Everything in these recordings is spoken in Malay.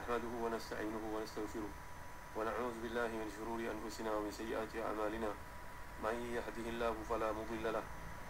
نحمده ونستعينه ونستغفره ونعوذ بالله من شرور أنفسنا ومن سيئات أعمالنا من يهده الله فلا مضل له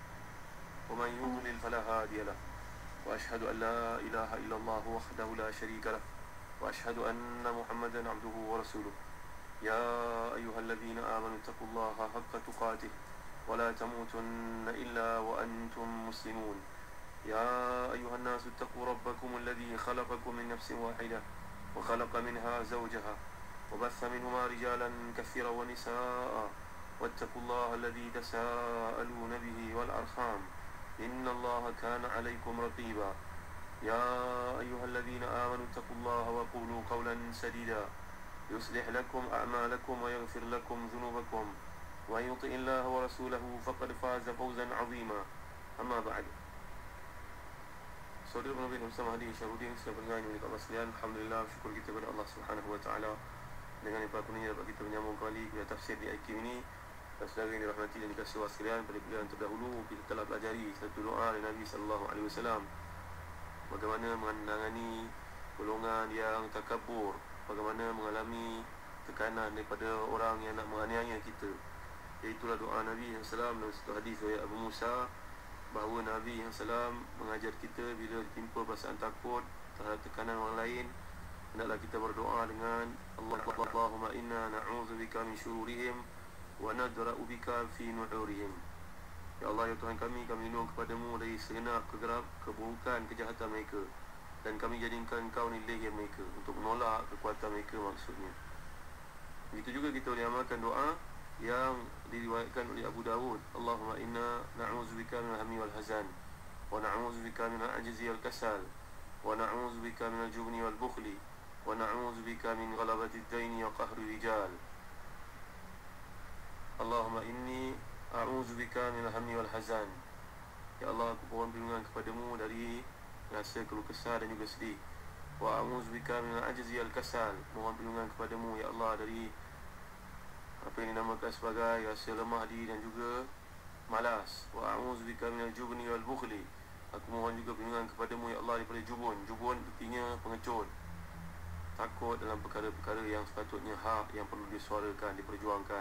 ومن يضلل فلا هادي له وأشهد أن لا إله إلا الله وحده لا شريك له وأشهد أن محمدا عبده ورسوله يا أيها الذين آمنوا اتقوا الله حق تقاته ولا تموتن إلا وأنتم مسلمون يا أيها الناس اتقوا ربكم الذي خلقكم من نفس واحدة وخلق منها زوجها وبث منهما رجالا كثيرا ونساء واتقوا الله الذي تساءلون به والأرحام إن الله كان عليكم رقيبا يا أيها الذين آمنوا اتقوا الله وقولوا قولا سديدا يصلح لكم أعمالكم ويغفر لكم ذنوبكم ومن يطع الله ورسوله فقد فاز فوزا عظيما أما بعد. Saudara penerbit bersama Hadi Syarudin, saya pendengar yang Allah sekalian, alhamdulillah, syukur kita kepada Allah Subhanahu Wa Taala dengan limpah kurnianya dapat kita menyambung kembali kepada tafsir di IQ ini. Dan saudara yang dirahmati dan dikasihi Allah sekalian, pada pilihan terdahulu kita telah pelajari satu doa dari Nabi sallallahu alaihi wasallam bagaimana menangani golongan yang takabur, bagaimana mengalami tekanan daripada orang yang nak menganiaya kita. Iaitulah doa Nabi SAW dalam satu hadis dari Abu Musa, bahawa Nabi SAW mengajar kita bila ditimpa perasaan takut terhadap tekanan orang lain, hendaklah kita berdoa dengan Allahumma inna na'udzubika min syururihim wa nadra'u bika fi nu'urihim. Ya Allah, ya Tuhan kami lindung kepadamu dari segenap keburukan, kejahatan mereka, dan kami jadikan Engkau ni leher mereka, untuk menolak kekuatan mereka maksudnya. Begitu juga kita boleh amalkan doa yang diriwayatkan oleh Abu Dawud, Allahumma inna na'udzubika minal hammi wal hazan wa na'udzubika minal ajzi wal kasal wa na'udzubika minal jubni wal bukhli wa na'udzubika min ghalabati ad-daini wa qahri rijal. Allahumma inni a'udzubika minal hammi wal hazan. Ya Allah, aku mohon perlindungan kepadamu dari rasa keluh kesah dan juga sedih. Wa a'udzubika minal ajzi wal kasal. Mohon perlindungan kepadamu ya Allah dari apa yang dinamakan sebagai rasa lemah diri dan juga malas. Wa a'udzubika minal jubni wal bukhli. Aku mohon juga perlindungan kepadamu ya Allah daripada jubun. Jubun artinya pengecut, takut dalam perkara-perkara yang sepatutnya hak yang perlu disuarakan, diperjuangkan.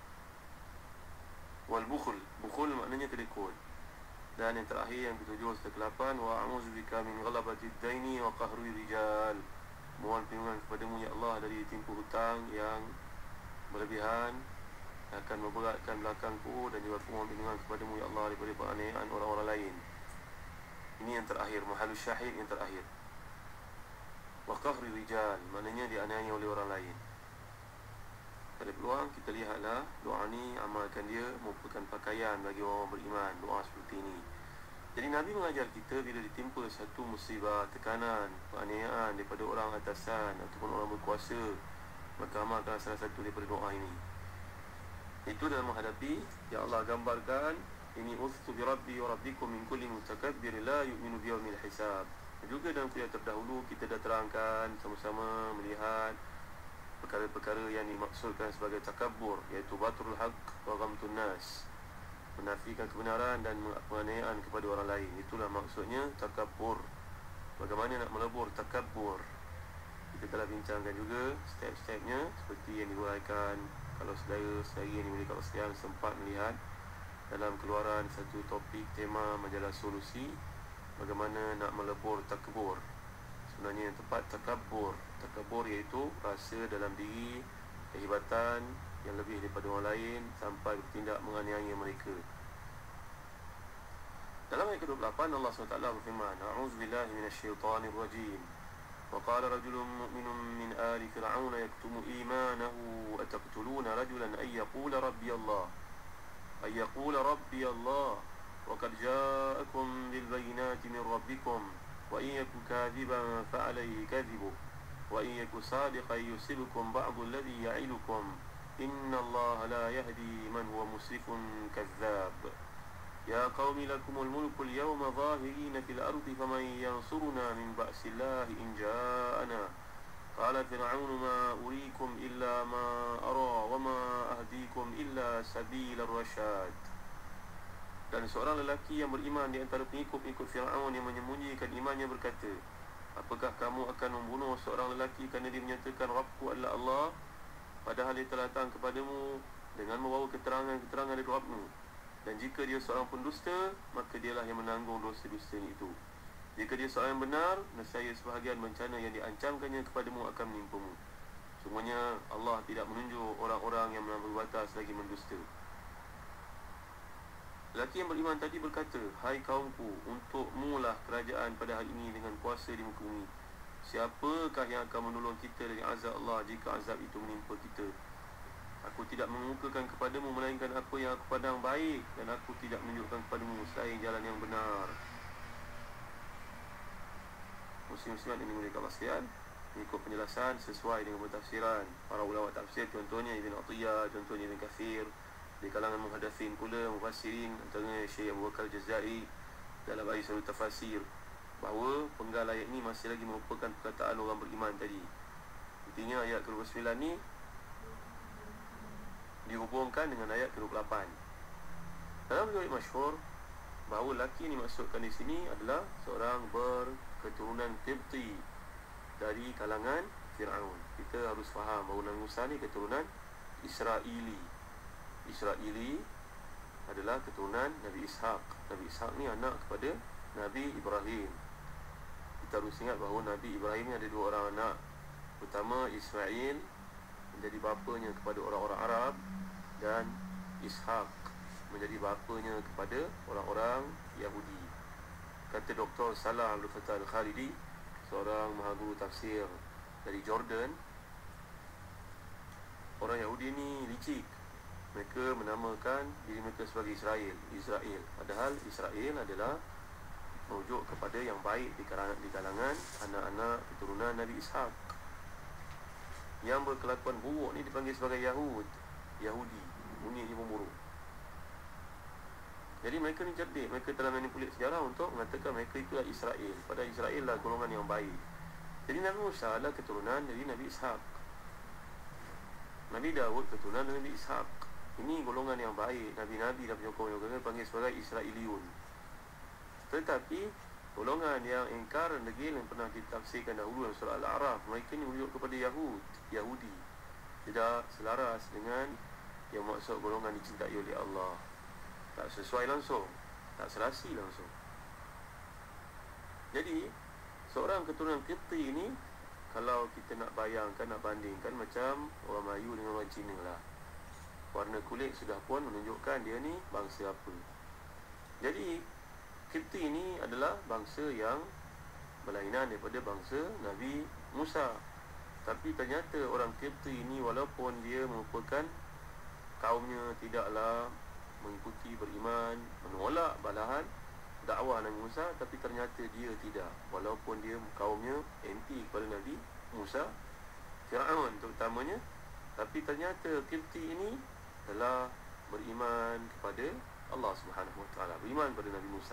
Wal bukhl, bukhl maknanya kedekut. Dan yang terakhir yang ketujuh serta ke-8, wa a'udzubika min ghalabati ad-daini wa qahri rijal. Mohon perlindungan kepadamu ya Allah dari timpu hutang yang berlebihan akan memberatkan belakangku, dan juga aku mohon perlindungan kepadamu ya Allah daripada penganiayaan orang-orang lain. Ini yang terakhir, mahalus syahid yang terakhir. Wa qahri rijal maknanya dianiaya oleh orang lain. Pada peluang kita lihatlah doa ni, amalkan dia, merupakan pakaian bagi orang beriman, doa seperti ini. Jadi Nabi mengajar kita bila ditimpa satu musibah, tekanan, penganiayaan daripada orang atasan ataupun orang berkuasa, maka amalkan salah satu daripada doa ini. Itu dalam menghadapi, ya Allah gambarkan, ini ustu bi rabbi wa rabbikum min kulli mutakabbir la yu'minu bi yaumil hisab. Juga dalam kuliah terdahulu kita dah terangkan sama-sama melihat perkara-perkara yang dimaksudkan sebagai takabur, iaitu batrul haq wa ghamtun nas, menafikan kebenaran dan penganiayaan kepada orang lain. Itulah maksudnya takabur. Bagaimana nak melebur takabur, kita telah bincangkan juga step-stepnya, seperti yang diuraikan kalau saudara-saudara yang dimiliki Allah sekalian sempat melihat dalam keluaran satu topik tema majalah Solusi, bagaimana nak melebur takabur. Sebenarnya yang tepat takabur. Takabur iaitu rasa dalam diri kehebatan yang lebih daripada orang lain sampai bertindak menganiaya mereka. Dalam ayat ke-28 Allah SWT berfirman, A'udzubillahi minasyaitanir rajim. وقال رجل مؤمن من آل فرعون يكتم إيمانه أتقتلون رجلا أن يقول ربي الله وقد جاءكم بالبينات من ربكم وإن يك كاذبا فعليه كذبه وإن يك صادقا يصبكم بعض الذي يعدكم إن الله لا يهدي من هو مسرف كذاب يا قوم لكم الملك اليوم ظاهرين في الأرض فمن ينصرنا من بأس الله إن جاءنا قال فرعون ما أريكم إلا ما أرى وما أهديكم إلا سبيل الرشاد. Dan seorang lelaki yang beriman di antara pengikut-pengikut Fir'aun yang menyembunyikan imannya berkata, Apakah kamu akan membunuh seorang lelaki kerana dia menyatakan Rabbku adalah Allah, padahal dia telah datang kepadamu dengan membawa keterangan-keterangan dari Rabbmu? Dan jika dia seorang pendusta, maka dialah yang menanggung dosa-dosa itu. Jika dia seorang yang benar, nescaya sebahagian bencana yang diancamkannya kepadamu akan menimpamu. Semuanya Allah tidak menunjuk orang-orang yang melampaui batas lagi mendusta. Lelaki yang beriman tadi berkata, hai kaumku, untukmu lah kerajaan pada hari ini dengan kuasa di muka bumi. Siapakah yang akan menolong kita dari azab Allah jika azab itu menimpa kita? Aku tidak mengemukakan kepadamu melainkan apa yang aku pandang baik, dan aku tidak menunjukkan kepadamu selain jalan yang benar. Muslim-muslimat ini mulia Allah sekalian, mengikut penjelasan sesuai dengan pentafsiran para ulama tafsir, contohnya Ibn Atiyah, contohnya Ibn Kathir. Di kalangan muhaddathin pula, mufassirin, antaranya Syekh Abu Bakar Al-Jazairi dalam Aisyarul Tafasir, bahawa penggal ayat ini masih lagi merupakan perkataan orang beriman tadi. Intinya ayat ke-29 ni dihubungkan dengan ayat ke-28. Dalam riwayat masyhur bahawa lelaki yang dimaksudkan di sini adalah seorang berketurunan Qibti dari kalangan Fir'aun. Kita harus faham bahawa Nabi Musa ni keturunan Israeli adalah keturunan Nabi Ishaq. Nabi Ishaq ni anak kepada Nabi Ibrahim. Kita harus ingat bahawa Nabi Ibrahim ni ada dua orang anak. Pertama, Ismail menjadi bapanya kepada orang-orang Arab, dan Ishaq menjadi bapanya kepada orang-orang Yahudi. Kata Dr. Salah Abdul Fattah Al-Khalidi, seorang mahaguru tafsir dari Jordan, orang Yahudi ni licik. Mereka menamakan diri mereka sebagai Israel. Padahal Israel adalah merujuk kepada yang baik di kalangan anak-anak keturunan Nabi Ishaq. Yang berkelakuan buruk ni dipanggil sebagai Yahudi. Bunyinya pun buruk. Jadi mereka ni cerdik. Mereka telah manipulate sejarah untuk mengatakan mereka itulah Israel, padahal Israel lah golongan yang baik. Jadi Nabi Musa adalah keturunan dari Nabi Ishaq. Nabi Daud keturunan dari Nabi Ishaq. Ini golongan yang baik. Nabi-Nabi dan penyokong-penyokong panggil sebagai Israeliun. Tetapi golongan yang ingkar dan degil yang pernah ditafsirkan dahulu dalam surah Al-A'raf, mereka ni merujuk kepada Yahudi. Tidak selaras dengan yang maksud golongan dicintai oleh Allah. Tak sesuai langsung, tak serasi langsung. Jadi seorang keturunan Qibti ini, kalau kita nak bayangkan, nak bandingkan, macam orang Melayu dengan orang Cina lah. Warna kulit sudah pun menunjukkan dia ni bangsa apa. Jadi Qibti ini adalah bangsa yang berlainan daripada bangsa Nabi Musa. Tapi ternyata orang Qibti ini, walaupun dia merupakan kaumnya tidaklah mengikuti, beriman, menolak balahan dakwah Nabi Musa, tapi ternyata dia tidak. Walaupun dia kaumnya anti kepada Nabi Musa, Fir'aun terutamanya, tapi ternyata Qibti ini telah beriman kepada Allah Subhanahu Wa Taala, beriman kepada Nabi Musa.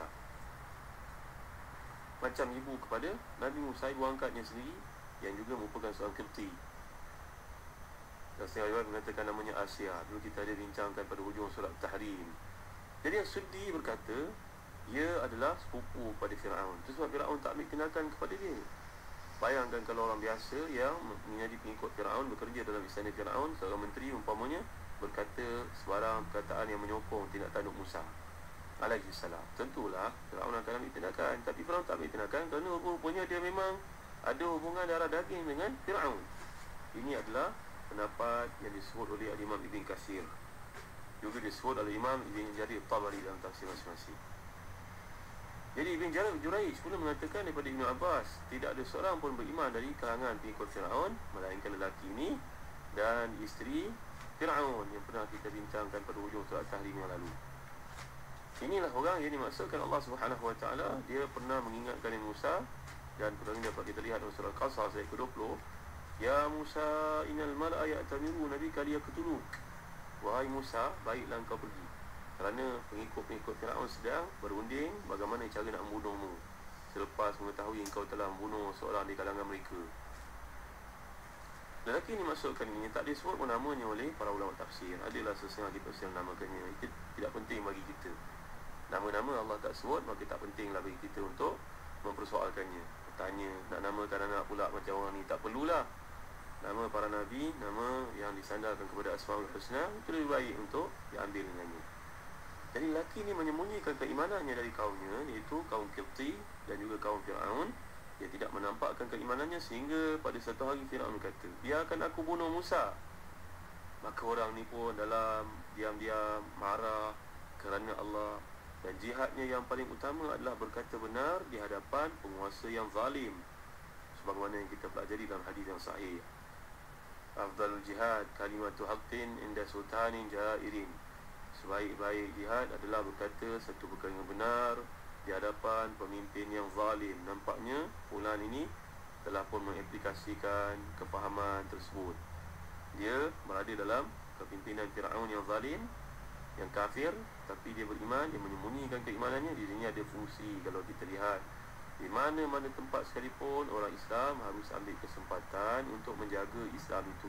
Macam ibu kepada Nabi Musa, ibu angkatnya sendiri yang juga merupakan seorang Qibti. Dan setengah riwayat mengatakan namanya Asia. Dulu kita ada bincangkan pada hujung surat Tahrim. Jadi As-Suddi berkata ia adalah sepupu pada Fir'aun. Itu sebab Fir'aun tak ambil tindakan kepada dia. Bayangkan kalau orang biasa yang menjadi pengikut Fir'aun, bekerja dalam istana Fir'aun, seorang menteri umpamanya berkata sebarang perkataan yang menyokong tindak tanduk Musa alaihi salam, tentulah Fir'aun akan ambil tindakan. Tapi Fir'aun tak ambil tindakan kerana rupanya dia memang ada hubungan darah daging dengan Fir'aun. Ini adalah pendapat yang disebut oleh Imam Ibn Kathir, juga disebut oleh Imam Ibn Jarir Tabari dalam tafsir masing-masing. Jadi Ibn Jurayj pula mengatakan daripada Ibn Abbas, tidak ada seorang pun beriman dari kalangan pengikut Fir'aun melainkan lelaki ini dan isteri Fir'aun yang pernah kita bincangkan pada hujung surat Tahrim yang lalu. Inilah orang yang dimaksudkan Allah Subhanahu Wa Taala. Dia pernah mengingatkan Nabi Musa, dan perkara ini dapat kita lihat dalam surah Al-Qasas ayat ke-20. Ya Musa, innal mala'a ya'tamiru nabika liyaqtuluk. Wahai Musa, baiklah engkau pergi, kerana pengikut-pengikut Fir'aun sedang berunding bagaimana cara nak membunuhmu selepas mengetahui engkau telah membunuh seorang di kalangan mereka. Lelaki ini maksudkan ini tak disebut pun namanya oleh para ulama tafsir. Adalah sesetengah kita tafsir namakannya. Itu tidak penting bagi kita. Nama-nama Allah tak sebut, maka tak pentinglah bagi kita untuk mempersoalkannya. tanya nak namakan anak pula macam orang ni. Tak perlulah. Nama para Nabi, nama yang disandarkan kepada Asmaul Husna, itu lebih baik untuk diambil dengannya. Jadi lelaki ni menyembunyikan keimanannya dari kaumnya, iaitu kaum Qibti dan juga kaum Fir'aun. Dia tidak menampakkan keimanannya sehingga pada satu hari Fir'aun kata, biarkan aku bunuh Musa. Maka orang ni pun dalam diam-diam marah kerana Allah. Dan jihadnya yang paling utama adalah berkata benar di hadapan penguasa yang zalim, sebagaimana yang kita pelajari dalam hadis yang sahih. Afdalul jihad kalimatu haqqin inda sultanin jairin. Sebaik-baik jihad adalah berkata satu perkara yang benar di hadapan pemimpin yang zalim. Nampaknya fulan ini telah pun mengaplikasikan kefahaman tersebut. Dia berada dalam kepimpinan Fir'aun yang zalim, yang kafir, tapi dia beriman, dia menyembunyikan keimanannya. Di sini ada fungsi. Kalau kita lihat di mana-mana tempat sekalipun, orang Islam harus ambil kesempatan untuk menjaga Islam itu.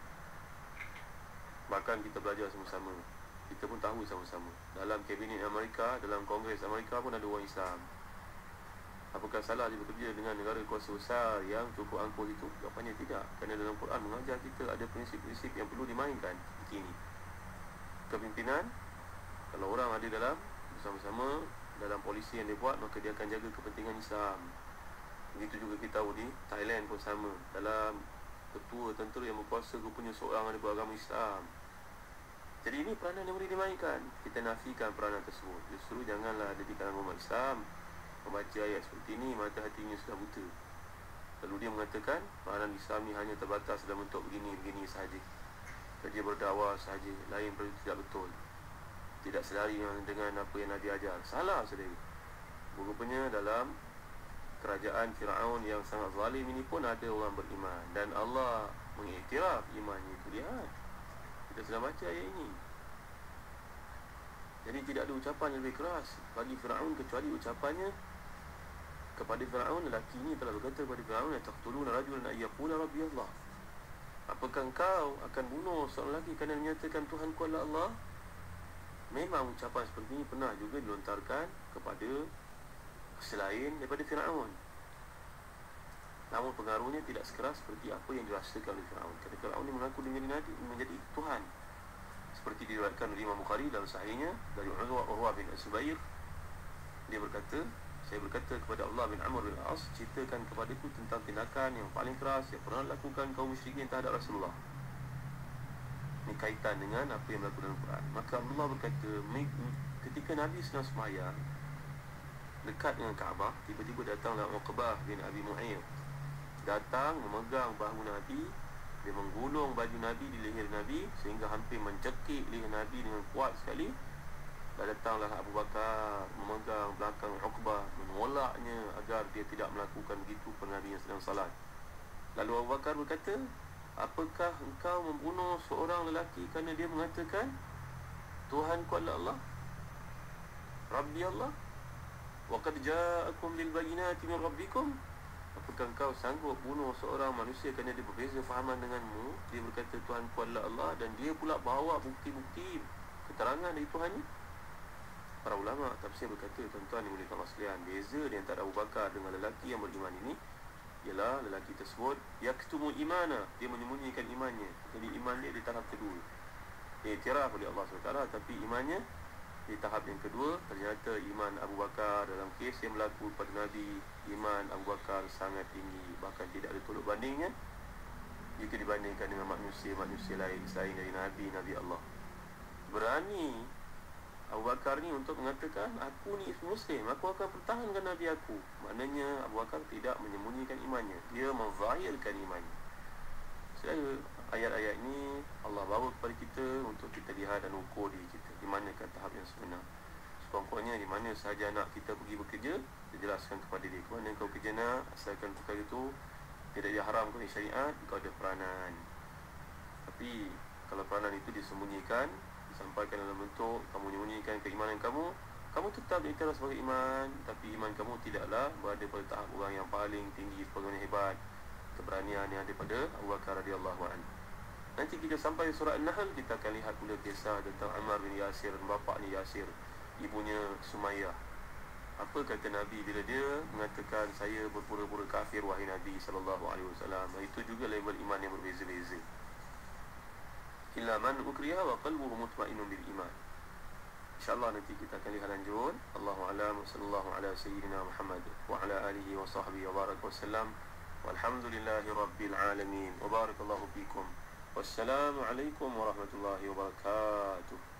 Bahkan kita belajar sama-sama, kita pun tahu sama-sama, dalam kabinet Amerika, dalam Kongres Amerika pun ada orang Islam. Apakah salah dia bekerja dengan negara kuasa besar yang cukup angkuh itu? Jawapannya tidak. Kerana dalam Quran mengajar kita ada prinsip-prinsip yang perlu dimainkan begini. Kepimpinan, kalau orang ada dalam bersama-sama dalam polisi yang dia buat, maka dia akan jaga kepentingan Islam. Begitu juga kita tahu di Thailand pun sama. Dalam ketua tentera yang berkuasa, rupanya seorang ada beragama Islam. Jadi ini peranan yang boleh dimainkan. Kita nafikan peranan tersebut. Justru janganlah ada di kalangan umat Islam membaca ayat seperti ini, mata hatinya sudah buta. Lalu dia mengatakan peranan Islam ni hanya terbatas dalam bentuk begini-begini sahaja, kerja berdakwah sahaja, lain perlu tidak betul, tidak selari dengan apa yang Nabi ajar. Salah saudara. Rupanya dalam kerajaan Fir'aun yang sangat zalim ini pun ada orang beriman, dan Allah mengiktiraf imannya itu. Lihat, kita sudah baca ayat ini. Jadi tidak ada ucapan yang lebih keras bagi Fir'aun kecuali ucapannya kepada Fir'aun. Lelaki ini telah berkata kepada Fir'aun, taqtuluna rajulan ay yaqula rabbi Allah. Apakah engkau akan bunuh seorang lelaki kerana menyatakan Tuhanku adalah Allah? Memang ucapan seperti ini pernah juga dilontarkan kepada selain daripada Fir'aun. Namun pengaruhnya tidak sekeras seperti apa yang dirasakan oleh Fir'aun. Kerana Fir'aun ini mengaku menjadi Tuhan. Seperti diriwayatkan oleh Imam Bukhari dalam sahihnya dari Urwah bin Zubair. Dia berkata, saya berkata kepada Allah bin Amr bin As, ceritakan kepadaku tentang tindakan yang paling keras yang pernah dilakukan kaum musyrikin terhadap Rasulullah. Ini kaitan dengan apa yang berlaku dalam Quran. Maka Allah berkata, ketika Nabi sedang sembahyang dekat dengan Kaabah, tiba-tiba datanglah Uqbah bin Abi Mu'ayyid. Datang memegang bahu Nabi, dia menggulung baju Nabi di leher Nabi sehingga hampir mencekik leher Nabi dengan kuat sekali. Dan datanglah Abu Bakar memegang belakang Uqbah, menolaknya agar dia tidak melakukan begitu pada Nabi yang sedang salat. Lalu Abu Bakar berkata, apakah engkau membunuh seorang lelaki kerana dia mengatakan Tuhanku adalah Allah, Rabbi Allah, wa qad ja'akum lil bayyinati min rabbikum? Apakah engkau sanggup bunuh seorang manusia kerana dia berbeza fahaman denganmu? Dia berkata Tuhanku adalah Allah, dan dia pula bawa bukti-bukti keterangan dari Tuhannya. Para ulama tafsir berkata, tuan-tuan yang mulia sekalian, beza di antara Abu Bakar dengan lelaki yang beriman ini ialah lelaki tersebut yaktumu imana, dia menyembunyikan imannya. Jadi iman dia di tahap kedua, iktiraf oleh Allah SWT, tapi imannya di tahap yang kedua. Ternyata iman Abu Bakar dalam kes yang berlaku pada Nabi, iman Abu Bakar sangat tinggi, bahkan tidak ada tolak bandingnya jika dibandingkan dengan manusia-manusia lain selain dari Nabi Allah. Berani Abu Bakar ni untuk mengatakan, aku ni Muslim, aku akan pertahankan Nabi aku. Maknanya Abu Bakar tidak menyembunyikan imannya, dia menzahirkan imannya. Saya ayat-ayat ini Allah bawa kepada kita untuk kita lihat dan ukur diri kita di manakah tahap yang sebenar. Sepokoknya di mana sahaja anak kita pergi bekerja, dia jelaskan kepada dia, ke mana kau kerja nak, asalkan perkara itu tidak diharamkan oleh syariat, kau ada peranan. Tapi kalau peranan itu disembunyikan, disampaikan dalam bentuk kamu menyembunyikan keimanan kamu, kamu tetap diiktiraf sebagai iman, tapi iman kamu tidaklah berada pada tahap orang yang paling tinggi sebagaimana hebat keberanian yang ada pada Abu Bakar radhiyallahu anhu. Nanti kita sampai surah An-Nahl, kita akan lihat pula kisah tentang Ammar bin Yasir dan bapaknya Yasir, ibunya Sumayyah. Apa kata Nabi bila dia mengatakan saya berpura-pura kafir wahai Nabi sallallahu alaihi wasallam? Itu juga level iman yang berbeza-beza. Illa man ukriha wa qalbuhu mutmainnun bil iman. InsyaAllah nanti kita akan lihat lanjut. Allahu a'lam. Sallallahu ala sayyidina Muhammad wa ala alihi wa sahbihi wa baraka wasallam. Walhamdulillahi rabbil alamin. Wa barakallahu fikum. Wassalamu alaikum warahmatullahi wabarakatuh.